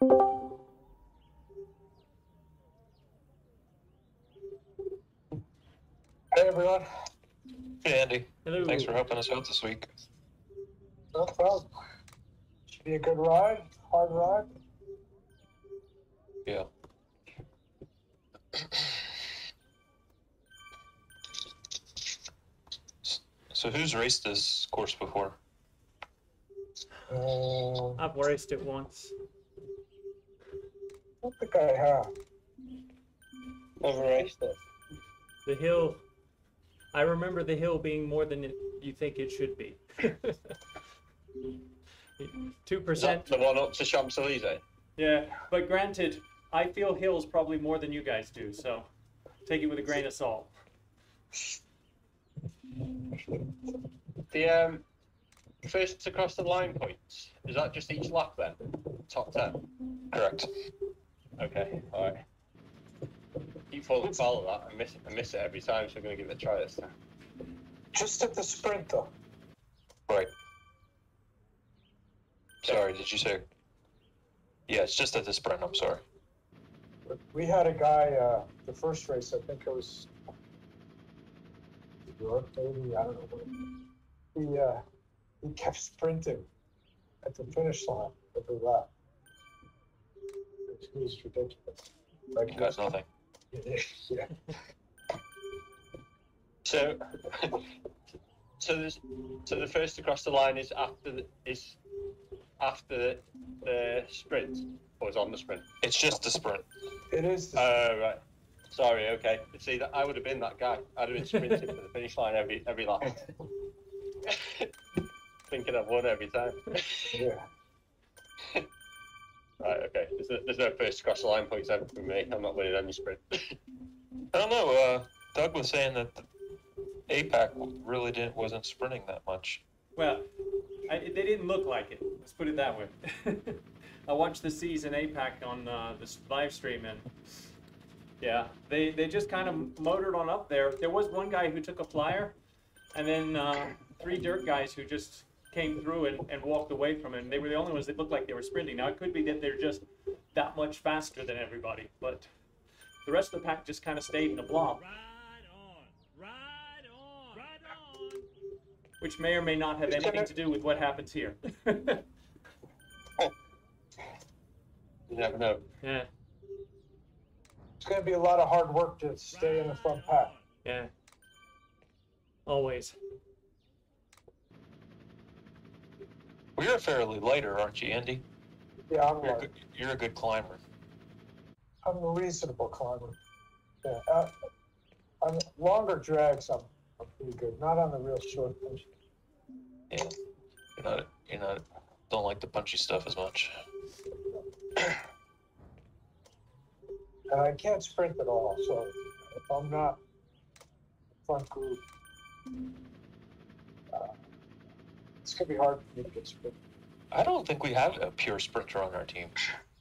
Hey everyone. Hey Andy. Hello. Thanks for helping us out this week. No problem. Should be a good ride, hard ride. Yeah. So who's raced this course before? I've raced it once. I don't think I have. Never raced it. The hill, I remember the hill being more than you think it should be. 2%. Is that the one up to Champs-Élysées? Yeah, but granted, I feel hills probably more than you guys do, so take it with a grain of salt. The first across the line points, is that just each lap then? Top 10? Correct. Okay, alright. Keep falling foul of that. I miss it every time, so I'm going to give it a try this time. Just at the sprint though. Right. Sorry, did you say? Yeah, it's just at the sprint, I'm sorry. We had a guy, the first race, I think it was York, maybe, I don't know. He kept sprinting at the finish line every lap. It was ridiculous. Like, You got nothing. yeah. So the first across the line is after the sprint, or is on the sprint? It's just the sprint. It is. Right. Sorry. Okay. See, that I would have been that guy. I'd have been sprinting for the finish line every lap, thinking I've won every time. Yeah. Right. Okay. There's no first across the line points ever for me. I'm not winning any sprint. I don't know, Doug was saying that the APAC really wasn't sprinting that much. Well, they didn't look like it. Let's put it that way. I watched the season APAC on this live stream, and yeah, they just kind of motored on up there. There was one guy who took a flyer, and then 3 dirt guys who just came through and walked away from him. They were the only ones that looked like they were sprinting. Now, it could be that they're just that much faster than everybody, but the rest of the pack just kind of stayed in a blob. Which may or may not have anything to do with what happens here. You never know. Yeah. It's going to be a lot of hard work to stay in the front pack. Yeah. Always. Well, you're fairly lighter, aren't you, Andy? Yeah, You're a good climber. I'm a reasonable climber. Yeah. On longer drags, I'm pretty good. Not on the real short ones. Yeah. You're not. Don't like the punchy stuff as much. And I can't sprint at all, so if I'm not front group, it's going to be hard for me to get sprint. I don't think we have a pure sprinter on our team.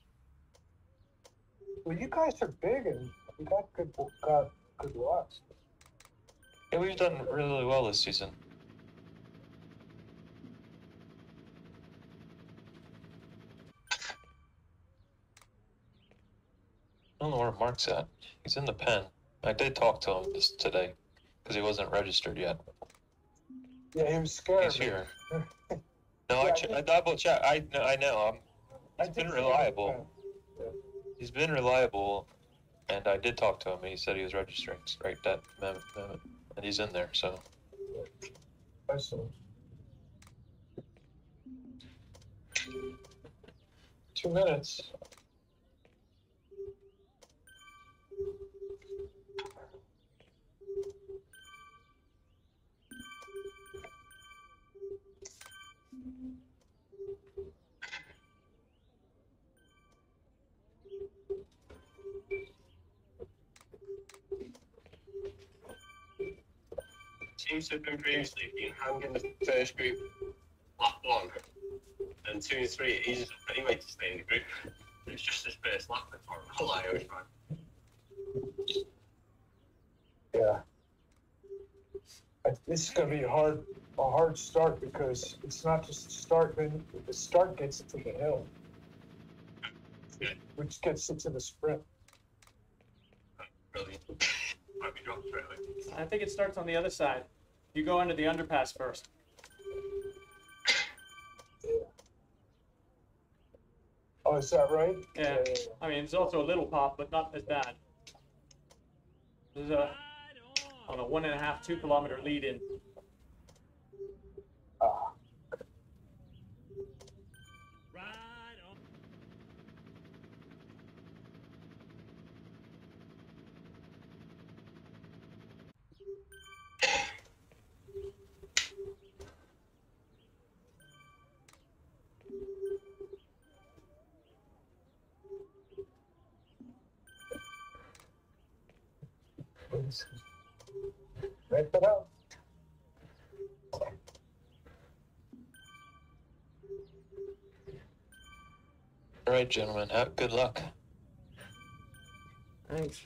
Well, you guys are big and you got good watts. Yeah, we've done really well this season. I don't know where Mark's at. He's in the pen. I did talk to him today because he wasn't registered yet. Yeah, he was scared. He's here. No, I double check. I know. He's been reliable. Yeah. He's been reliable, and I did talk to him. He said he was registering right that moment, and he's in there. So. I see. 2 minutes. Seems to have been previously been hanging the first group lap 1, and 2 and 3 it eases up anyway to stay in the group. It's just this first lap that's horrible. I always find. Yeah. This is going to be a hard start because it's not just start, then the start gets to the hill. We just get 6 in the sprint. Brilliant. Might be dropped straight away. I think it starts on the other side. You go under the underpass first. Yeah. Oh, is that right? Yeah. I mean, it's also a little pop, but not as bad. There's a, on a 1.5, 2 kilometer lead in. Ah. Wrap it up. All right, gentlemen. Good luck. Thanks.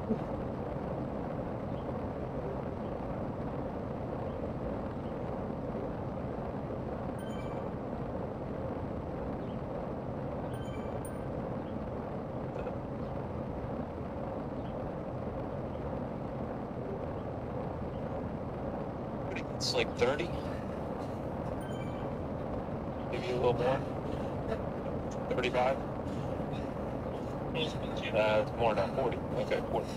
It's like 30. Maybe a little more. 35. It's more now. 40. Okay, 40.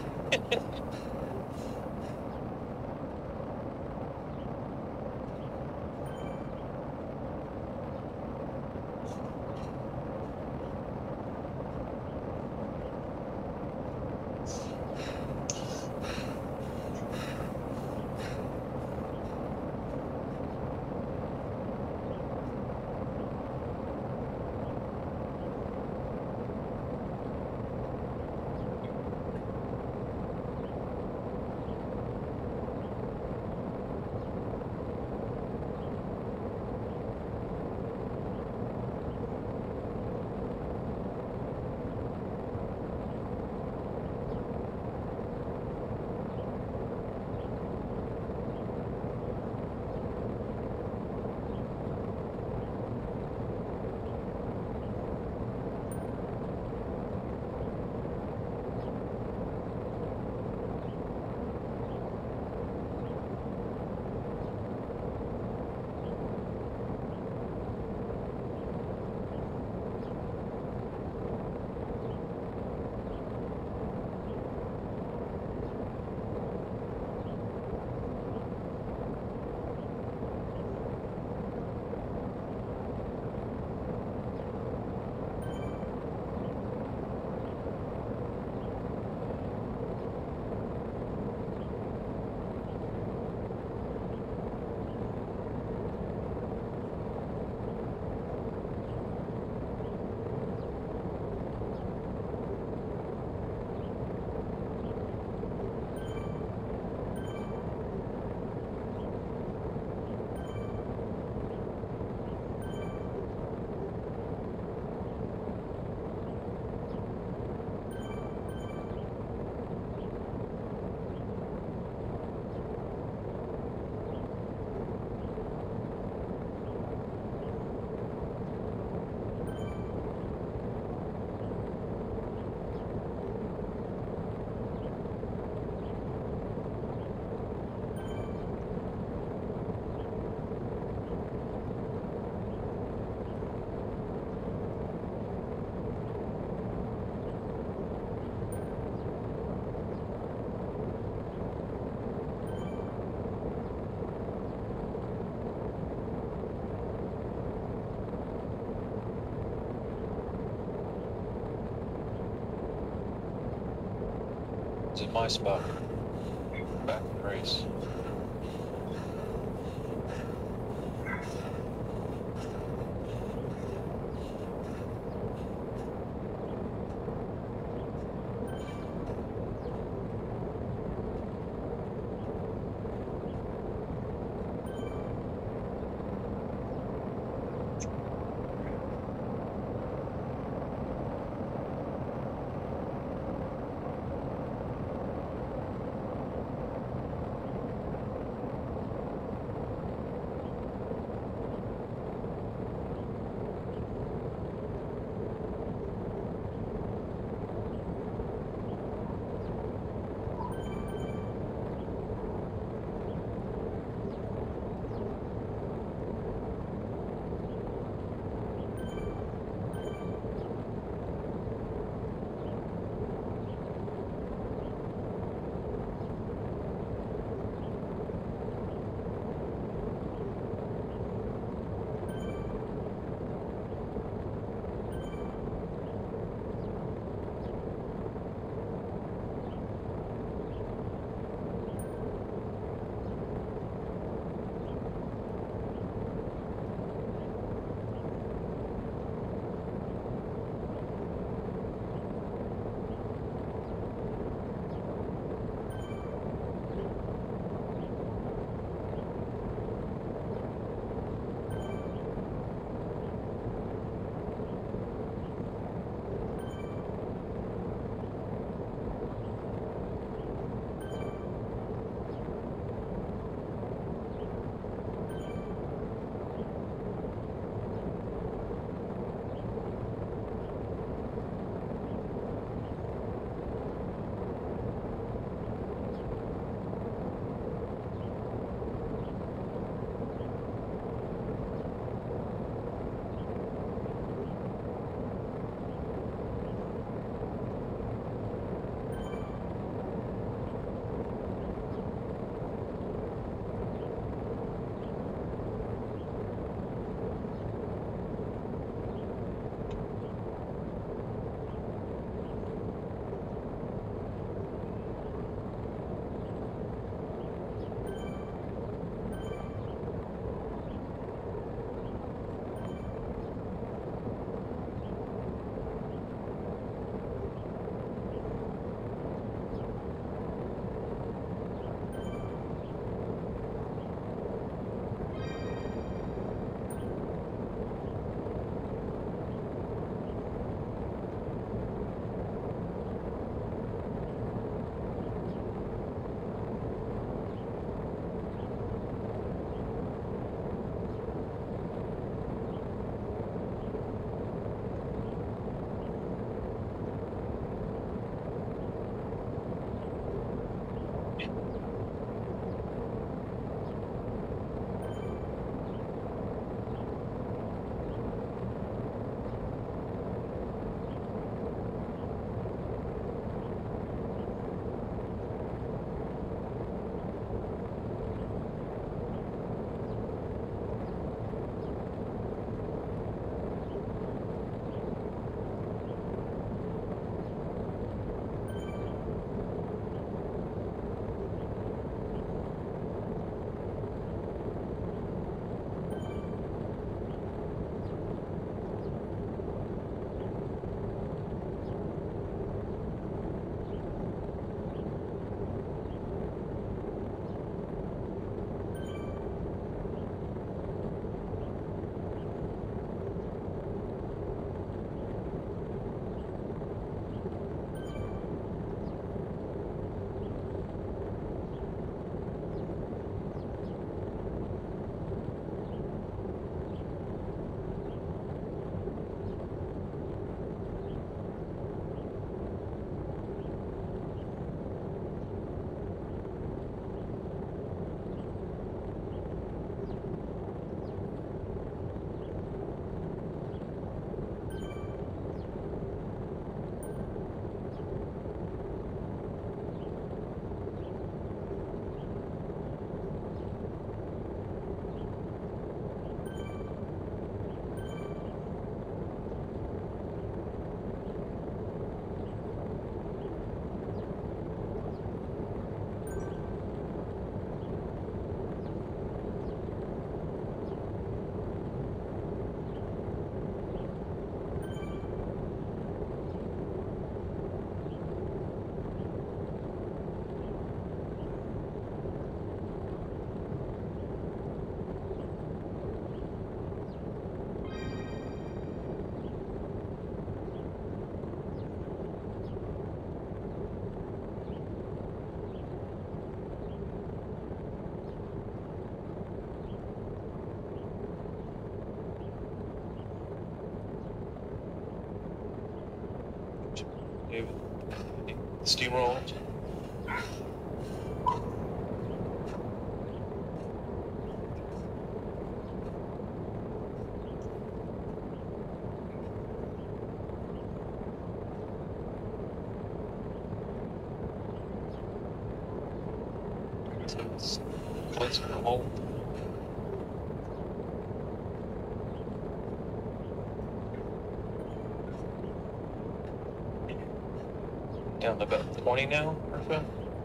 It's in my spot. Back in the race. Maybe steamrolled. So it's close to the hole. Down to about 20 now, or so.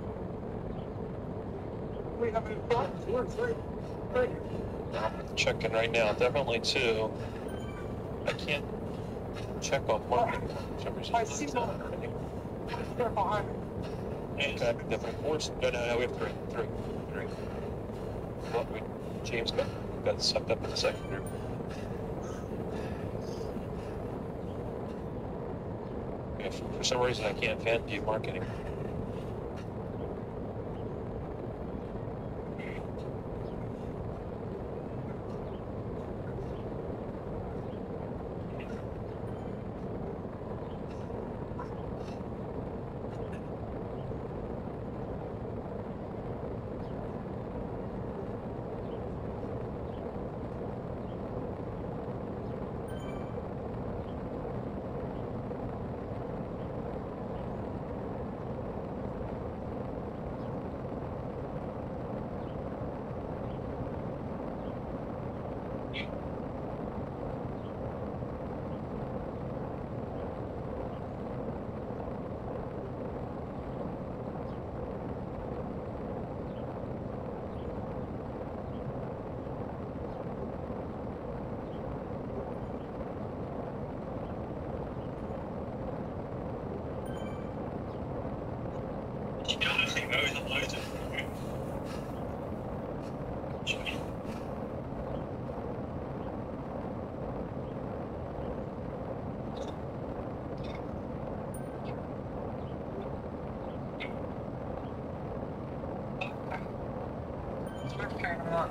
We have it in front. We're three. I'm checking right now. Definitely 2. I can't check on marketing. For some reason. I see one. They're behind me. Okay, definitely 4. No, we have 3. 3. Well, James got sucked up in the second group. Yeah, for some reason, I can't fan view marketing. You gotta think those are loads of. Start carrying them on.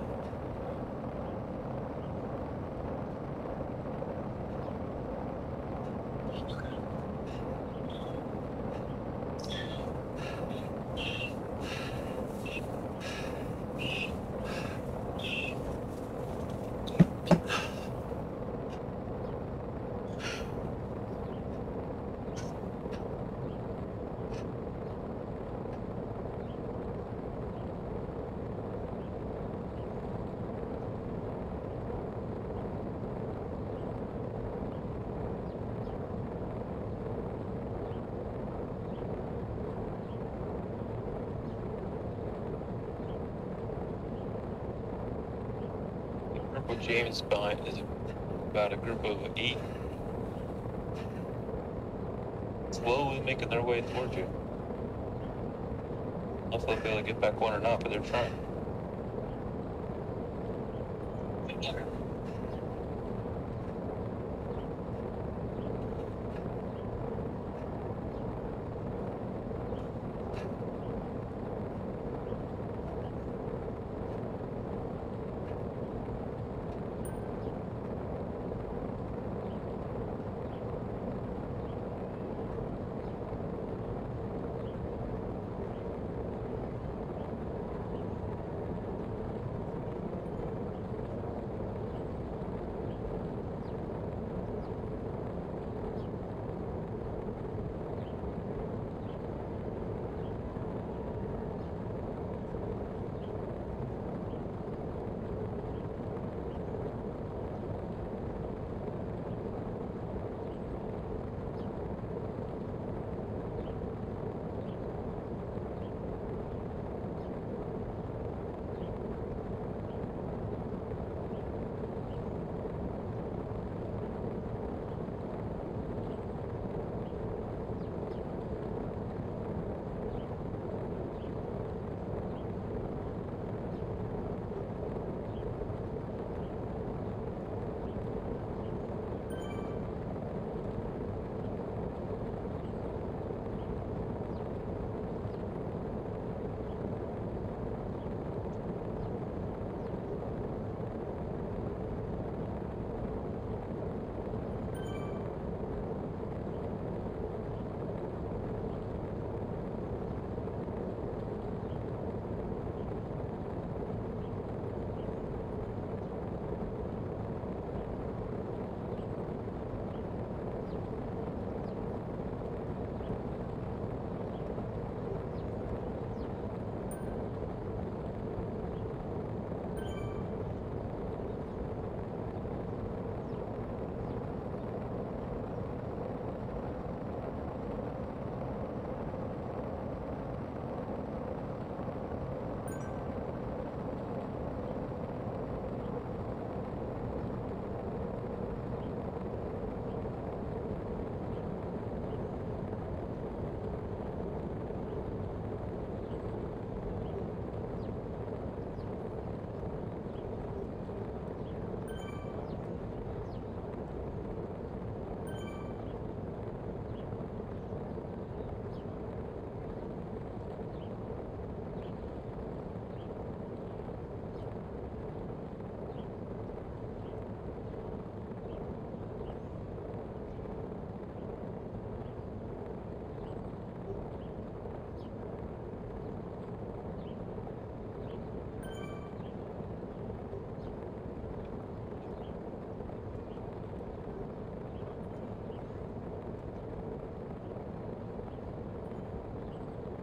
Group of James behind is about a group of 8. Slowly making their way towards you. I don't know if they'll be able to get back one or not, but they're trying.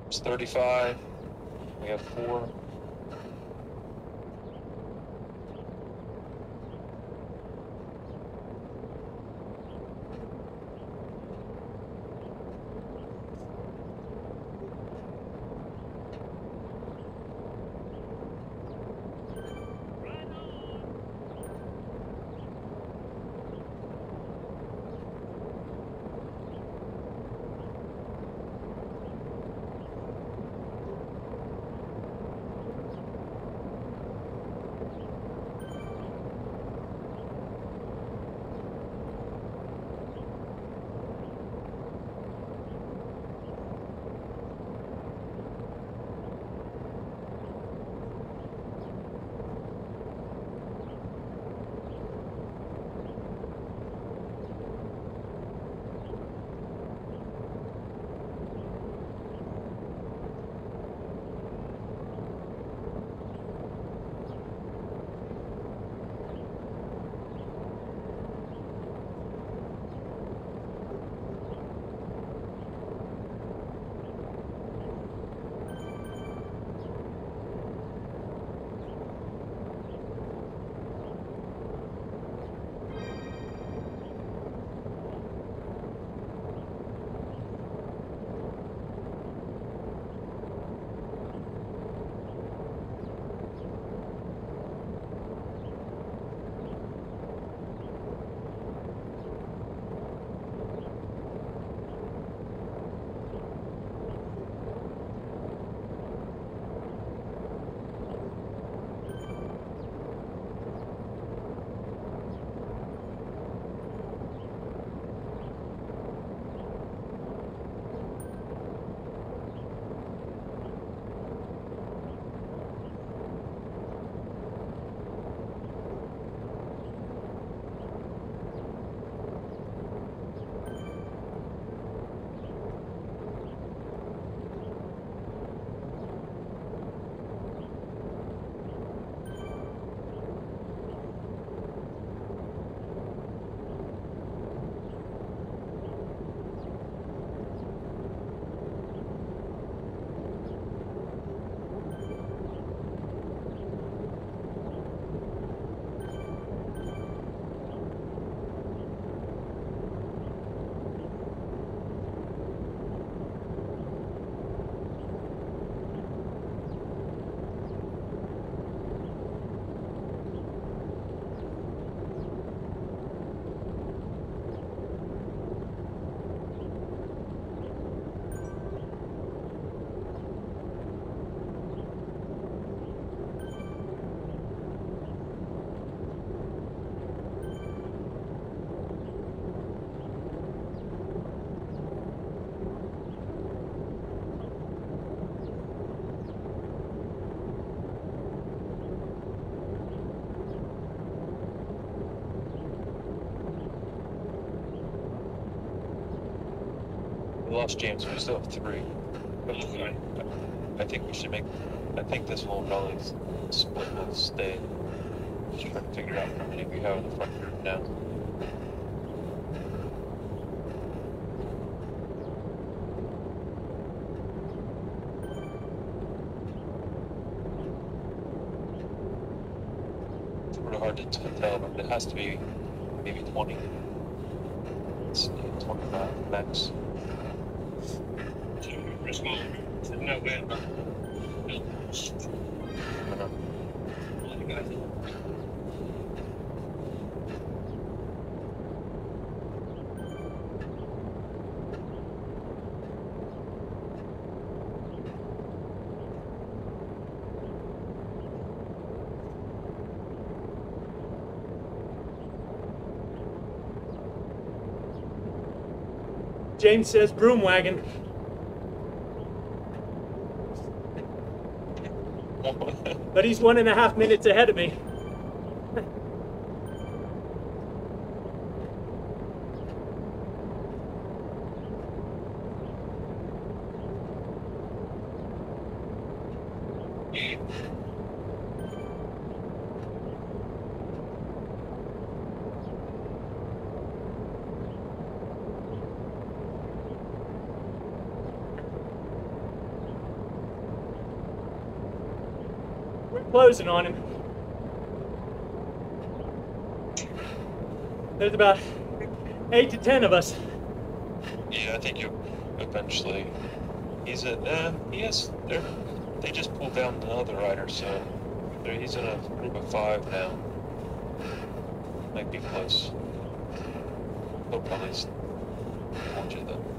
It's 35. We have 4. We lost James, we still have 3. Okay. I think we should make. I think this will probably split. Will stay. Just trying to figure out how many we have in the front group now. It's sort of hard to tell, but it has to be maybe 20. It's 25 max. For a small group, there's no way that all the guys in. James says broom wagon. But he's 1.5 minutes ahead of me. We're closing on him. There's about 8 to 10 of us. Yeah, I think you eventually. He's at. He has. They just pulled down another rider, so he's in a group of 5 now. Might be close. He'll probably watch it though.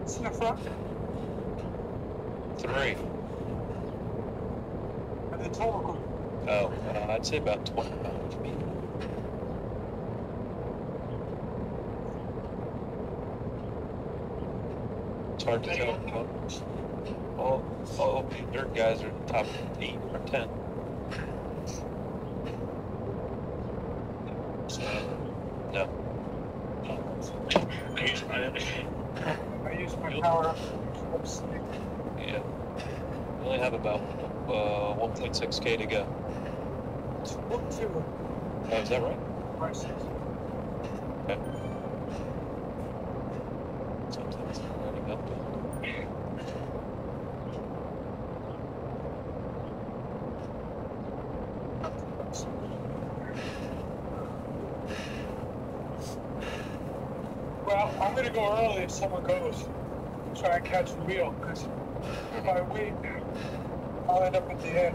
What's in the front? 3. And the total group. Oh, I'd say about 25. It's hard to tell. All their guys are top 8 or 10. So, no. I use my I use my power up. Yeah. We only have about 1.6K to go. Look to Oh, is that right? prices. Okay. Something's running up. Well, I'm gonna go early if someone goes. Try and catch the wheel, because if I wait, I'll end up at the end.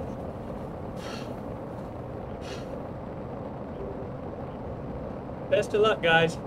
Best of luck, guys.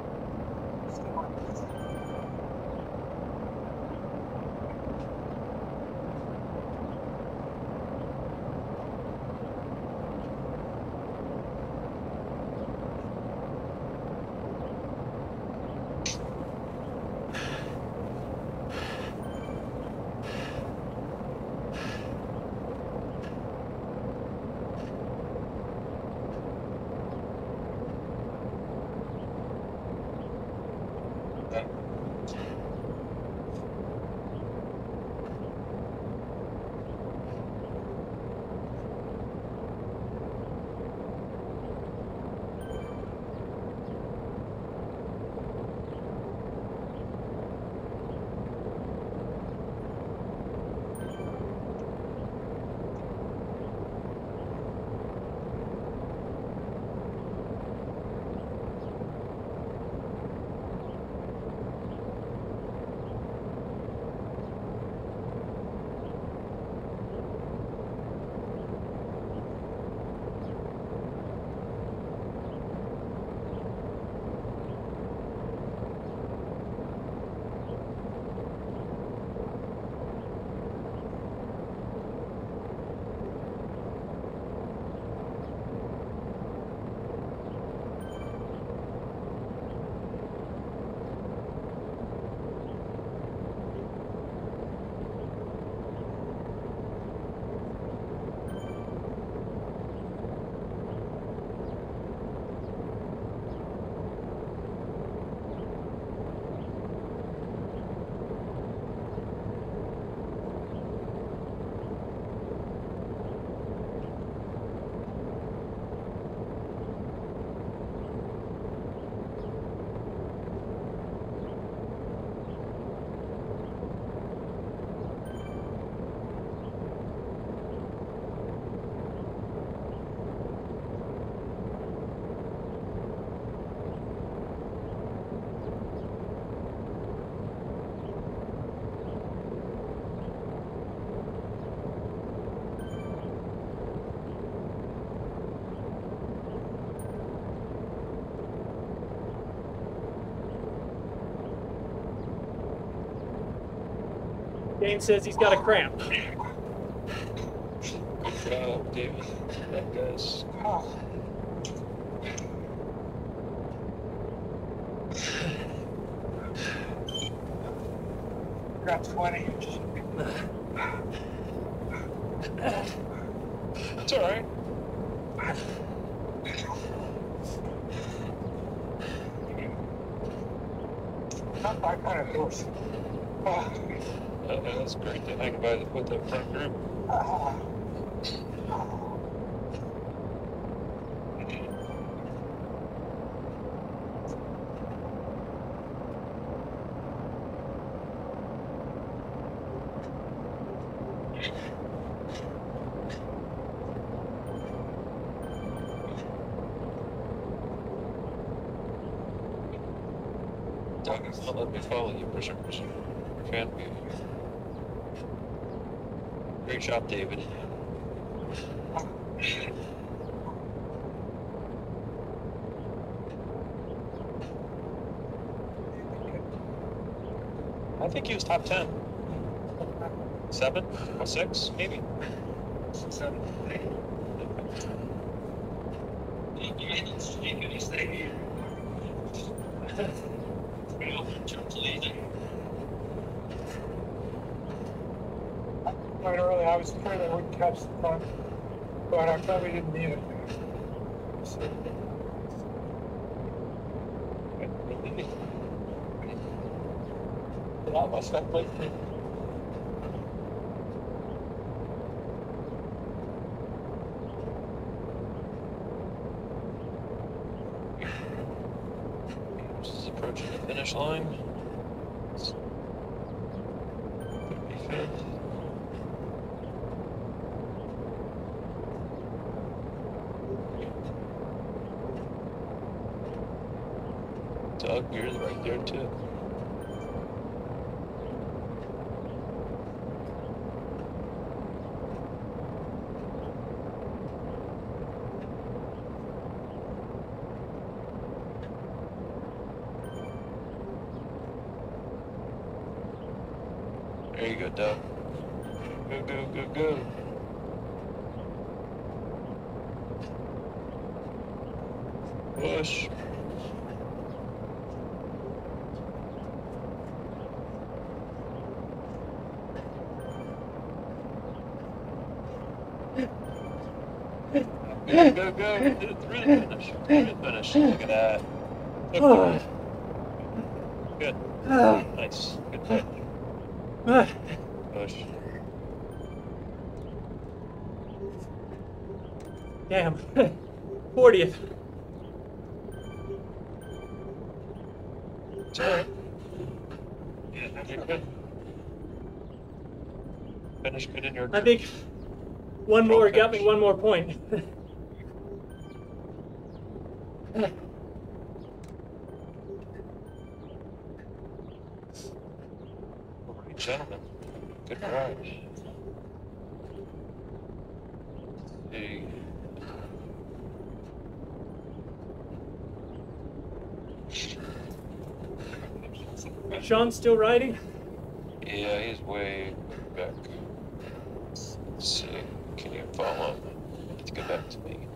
Dane says he's got a cramp. Good job, David. That guy's. Oh. Got 20. It's all right. Not that kind of horse. Oh. That's great to hang by with that front group. Doug has not let me follow you for some reason. Fan view. Great job, David. I think he was top 10. 7 or 6, maybe. 7. Quite early, I was afraid I wouldn't catch the front, but I probably didn't need it. So, that must have played me. Just approaching the finish line. 35th. Doug, you're right there too. There you go, Doug. Go, go, go, go. Push. Go, go, go. Through the finish. Through the finish. Look at that. Look good. Nice. Good push. Push. Damn. 40th. It's alright. Yeah, you're good. Finish good in your I think one more got me one more point. Alright, gentlemen. Good ride. Let's see. Sean's still riding? Yeah, he's way back. Let's see. Can you follow him? Let's get back to me.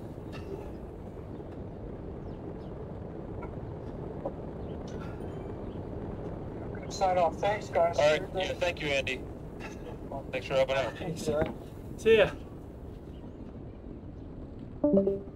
Good sign off. Thanks, guys. Alright, yeah, thank you, Andy. Thanks for helping out. Thanks. See ya.